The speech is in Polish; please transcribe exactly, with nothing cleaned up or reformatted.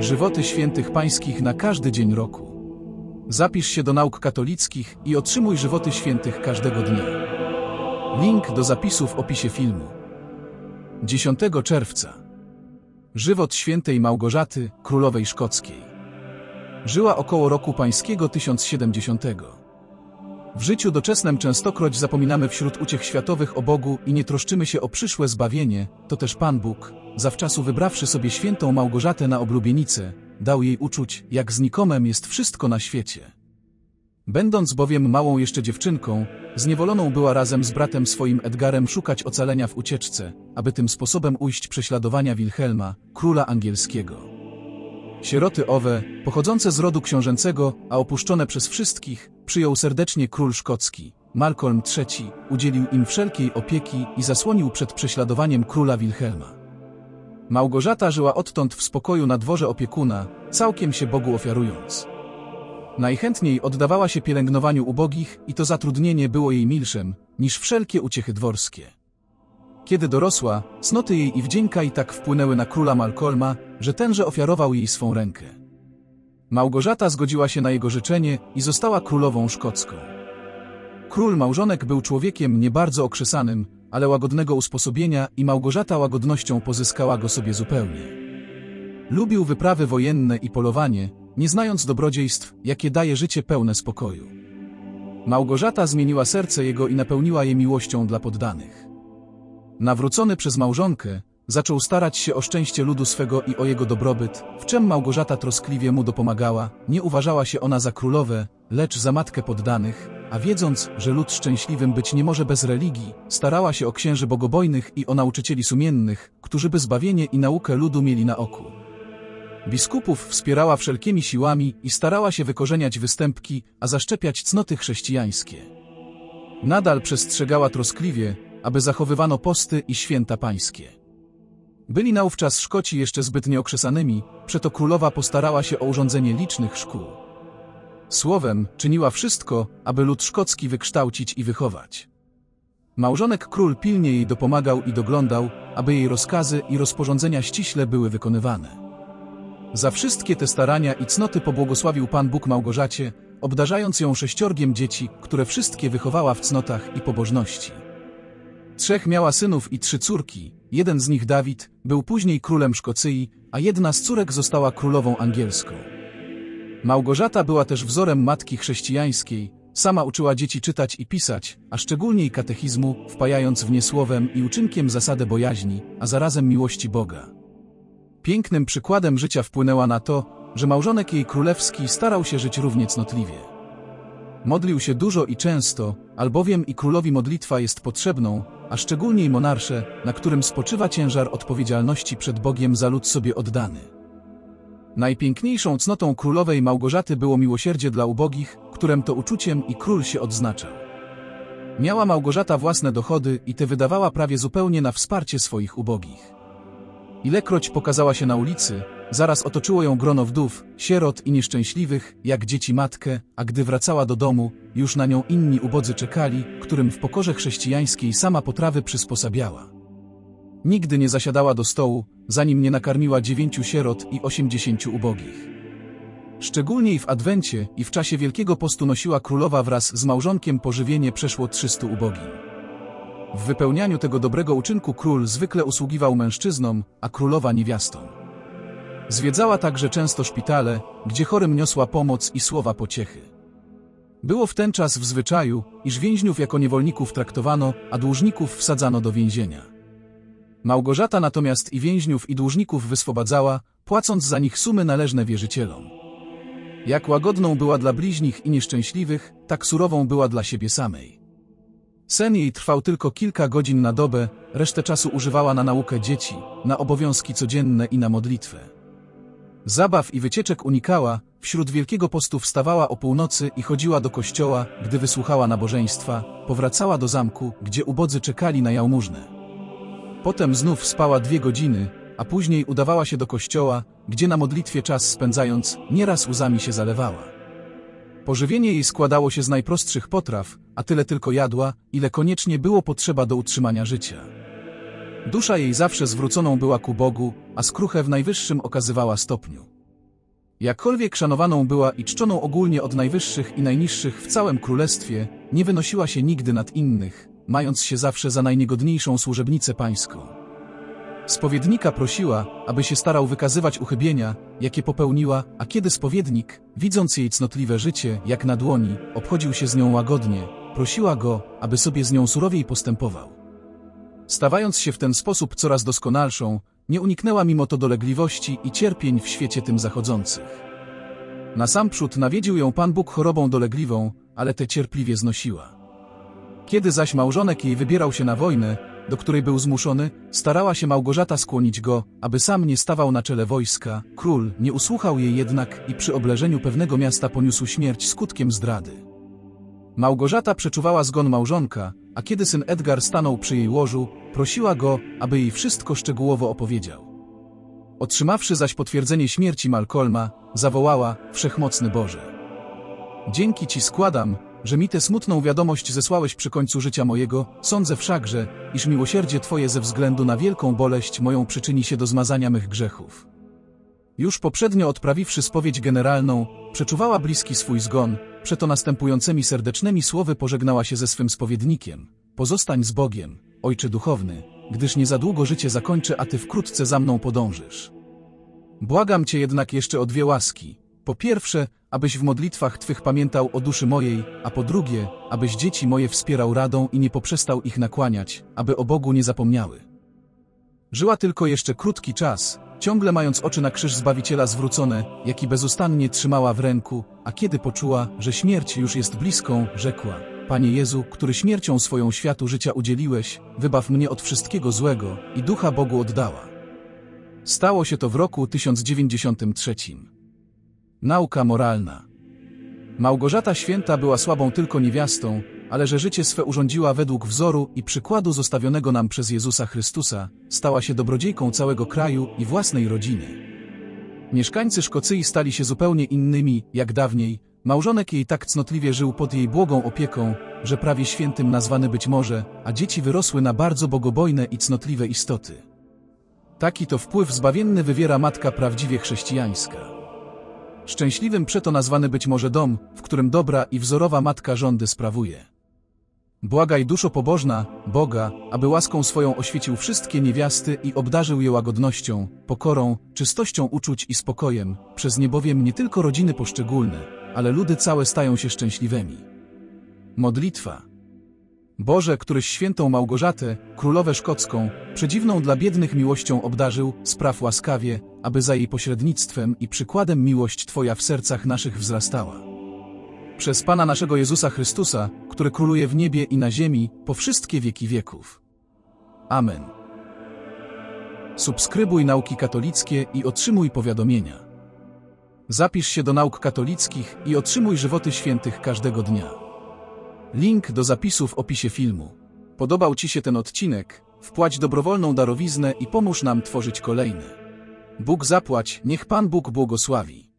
Żywoty świętych pańskich na każdy dzień roku. Zapisz się do nauk katolickich i otrzymuj żywoty świętych każdego dnia. Link do zapisu w opisie filmu. dziesiątego czerwca. Żywot świętej Małgorzaty, królowej szkockiej. Żyła około roku pańskiego tysiąc siedemdziesiątego. W życiu doczesnym częstokroć zapominamy wśród uciech światowych o Bogu i nie troszczymy się o przyszłe zbawienie, to też Pan Bóg, zawczasu wybrawszy sobie świętą Małgorzatę na oblubienicę, dał jej uczuć, jak znikomem jest wszystko na świecie. Będąc bowiem małą jeszcze dziewczynką, zniewoloną była razem z bratem swoim Edgarem szukać ocalenia w ucieczce, aby tym sposobem ujść prześladowania Wilhelma, króla angielskiego. Sieroty owe, pochodzące z rodu książęcego, a opuszczone przez wszystkich, przyjął serdecznie król szkocki, Malcolm trzeci, udzielił im wszelkiej opieki i zasłonił przed prześladowaniem króla Wilhelma. Małgorzata żyła odtąd w spokoju na dworze opiekuna, całkiem się Bogu ofiarując. Najchętniej oddawała się pielęgnowaniu ubogich i to zatrudnienie było jej milszym, niż wszelkie uciechy dworskie. Kiedy dorosła, cnoty jej i wdzięka i tak wpłynęły na króla Malcolma, że tenże ofiarował jej swą rękę. Małgorzata zgodziła się na jego życzenie i została królową szkocką. Król małżonek był człowiekiem nie bardzo okrzesanym, ale łagodnego usposobienia i Małgorzata łagodnością pozyskała go sobie zupełnie. Lubił wyprawy wojenne i polowanie, nie znając dobrodziejstw, jakie daje życie pełne spokoju. Małgorzata zmieniła serce jego i napełniła je miłością dla poddanych. Nawrócony przez małżonkę, zaczął starać się o szczęście ludu swego i o jego dobrobyt, w czym Małgorzata troskliwie mu dopomagała. Nie uważała się ona za królowę, lecz za matkę poddanych, a wiedząc, że lud szczęśliwym być nie może bez religii, starała się o księży bogobojnych i o nauczycieli sumiennych, którzy by zbawienie i naukę ludu mieli na oku. Biskupów wspierała wszelkimi siłami i starała się wykorzeniać występki, a zaszczepiać cnoty chrześcijańskie. Nadal przestrzegała troskliwie, aby zachowywano posty i święta pańskie. Byli naówczas Szkoci jeszcze zbyt nieokrzesanymi, przeto królowa postarała się o urządzenie licznych szkół. Słowem, czyniła wszystko, aby lud szkocki wykształcić i wychować. Małżonek król pilnie jej dopomagał i doglądał, aby jej rozkazy i rozporządzenia ściśle były wykonywane. Za wszystkie te starania i cnoty pobłogosławił Pan Bóg Małgorzacie, obdarzając ją sześciorgiem dzieci, które wszystkie wychowała w cnotach i pobożności. Trzech miała synów i trzy córki, jeden z nich Dawid, był później królem Szkocji, a jedna z córek została królową angielską. Małgorzata była też wzorem matki chrześcijańskiej, sama uczyła dzieci czytać i pisać, a szczególnie katechizmu, wpajając w nie słowem i uczynkiem zasadę bojaźni, a zarazem miłości Boga. Pięknym przykładem życia wpłynęła na to, że małżonek jej królewski starał się żyć równie cnotliwie. Modlił się dużo i często, albowiem i królowi modlitwa jest potrzebną, a szczególnie monarsze, na którym spoczywa ciężar odpowiedzialności przed Bogiem za lud sobie oddany. Najpiękniejszą cnotą królowej Małgorzaty było miłosierdzie dla ubogich, którym to uczuciem i król się odznaczał. Miała Małgorzata własne dochody i te wydawała prawie zupełnie na wsparcie swoich ubogich. Ilekroć pokazała się na ulicy, zaraz otoczyło ją grono wdów, sierot i nieszczęśliwych, jak dzieci matkę, a gdy wracała do domu, już na nią inni ubodzy czekali, którym w pokorze chrześcijańskiej sama potrawy przysposabiała. Nigdy nie zasiadała do stołu, zanim nie nakarmiła dziewięciu sierot i osiemdziesięciu ubogich. Szczególnie w Adwencie i w czasie Wielkiego Postu nosiła królowa wraz z małżonkiem pożywienie przeszło trzystu ubogim. W wypełnianiu tego dobrego uczynku król zwykle usługiwał mężczyznom, a królowa niewiastom. Zwiedzała także często szpitale, gdzie chorym niosła pomoc i słowa pociechy. Było w ten czas w zwyczaju, iż więźniów jako niewolników traktowano, a dłużników wsadzano do więzienia. Małgorzata natomiast i więźniów i dłużników wyswobadzała, płacąc za nich sumy należne wierzycielom. Jak łagodną była dla bliźnich i nieszczęśliwych, tak surową była dla siebie samej. Sen jej trwał tylko kilka godzin na dobę, resztę czasu używała na naukę dzieci, na obowiązki codzienne i na modlitwę. Zabaw i wycieczek unikała, wśród Wielkiego Postu wstawała o północy i chodziła do kościoła, gdy wysłuchała nabożeństwa, powracała do zamku, gdzie ubodzy czekali na jałmużnę. Potem znów spała dwie godziny, a później udawała się do kościoła, gdzie na modlitwie czas spędzając, nieraz łzami się zalewała. Pożywienie jej składało się z najprostszych potraw, a tyle tylko jadła, ile koniecznie było potrzeba do utrzymania życia. Dusza jej zawsze zwróconą była ku Bogu, a skruchę w najwyższym okazywała stopniu. Jakkolwiek szanowaną była i czczoną ogólnie od najwyższych i najniższych w całym królestwie, nie wynosiła się nigdy nad innych, mając się zawsze za najniegodniejszą służebnicę pańską. Spowiednika prosiła, aby się starał wykazywać uchybienia, jakie popełniła, a kiedy spowiednik, widząc jej cnotliwe życie, jak na dłoni, obchodził się z nią łagodnie, prosiła go, aby sobie z nią surowiej postępował. Stawając się w ten sposób coraz doskonalszą, nie uniknęła mimo to dolegliwości i cierpień w świecie tym zachodzących. Nasamprzód nawiedził ją Pan Bóg chorobą dolegliwą, ale tę cierpliwie znosiła. Kiedy zaś małżonek jej wybierał się na wojnę, do której był zmuszony, starała się Małgorzata skłonić go, aby sam nie stawał na czele wojska. Król nie usłuchał jej jednak i przy obleżeniu pewnego miasta poniósł śmierć skutkiem zdrady. Małgorzata przeczuwała zgon małżonka, a kiedy syn Edgar stanął przy jej łożu, prosiła go, aby jej wszystko szczegółowo opowiedział. Otrzymawszy zaś potwierdzenie śmierci Malcolma, zawołała: Wszechmocny Boże! Dzięki Ci składam, że mi tę smutną wiadomość zesłałeś przy końcu życia mojego, sądzę wszakże, iż miłosierdzie Twoje ze względu na wielką boleść moją przyczyni się do zmazania mych grzechów. Już poprzednio odprawiwszy spowiedź generalną, przeczuwała bliski swój zgon, przeto następującymi serdecznymi słowy pożegnała się ze swym spowiednikiem: Pozostań z Bogiem, Ojcze duchowny, gdyż nie za długo życie zakończę, a Ty wkrótce za mną podążysz. Błagam Cię jednak jeszcze o dwie łaski. Po pierwsze, abyś w modlitwach Twych pamiętał o duszy mojej, a po drugie, abyś dzieci moje wspierał radą i nie poprzestał ich nakłaniać, aby o Bogu nie zapomniały. Żyła tylko jeszcze krótki czas, ciągle mając oczy na krzyż Zbawiciela zwrócone, jaki bezustannie trzymała w ręku, a kiedy poczuła, że śmierć już jest bliską, rzekła: Panie Jezu, który śmiercią swoją światu życia udzieliłeś, wybaw mnie od wszystkiego złego, i ducha Bogu oddała. Stało się to w roku tysiąc dziewięćdziesiątym trzecim. Nauka moralna. Małgorzata Święta była słabą tylko niewiastą, ale że życie swe urządziła według wzoru i przykładu zostawionego nam przez Jezusa Chrystusa, stała się dobrodziejką całego kraju i własnej rodziny. Mieszkańcy Szkocyi stali się zupełnie innymi, jak dawniej. Małżonek jej tak cnotliwie żył pod jej błogą opieką, że prawie świętym nazwany być może, a dzieci wyrosły na bardzo bogobojne i cnotliwe istoty. Taki to wpływ zbawienny wywiera matka prawdziwie chrześcijańska. Szczęśliwym przeto nazwany być może dom, w którym dobra i wzorowa matka rządy sprawuje. Błagaj duszo pobożna Boga, aby łaską swoją oświecił wszystkie niewiasty i obdarzył je łagodnością, pokorą, czystością uczuć i spokojem, przez nie bowiem nie tylko rodziny poszczególne, ale ludy całe stają się szczęśliwymi. Modlitwa. Boże, któryś świętą Małgorzatę, królowę szkocką, przedziwną dla biednych miłością obdarzył, spraw łaskawie, aby za jej pośrednictwem i przykładem miłość Twoja w sercach naszych wzrastała. Przez Pana naszego Jezusa Chrystusa, który króluje w niebie i na ziemi, po wszystkie wieki wieków. Amen. Subskrybuj Nauki Katolickie i otrzymuj powiadomienia. Zapisz się do nauk katolickich i otrzymuj żywoty świętych każdego dnia. Link do zapisu w opisie filmu. Podobał Ci się ten odcinek? Wpłać dobrowolną darowiznę i pomóż nam tworzyć kolejny. Bóg zapłać, niech Pan Bóg błogosławi.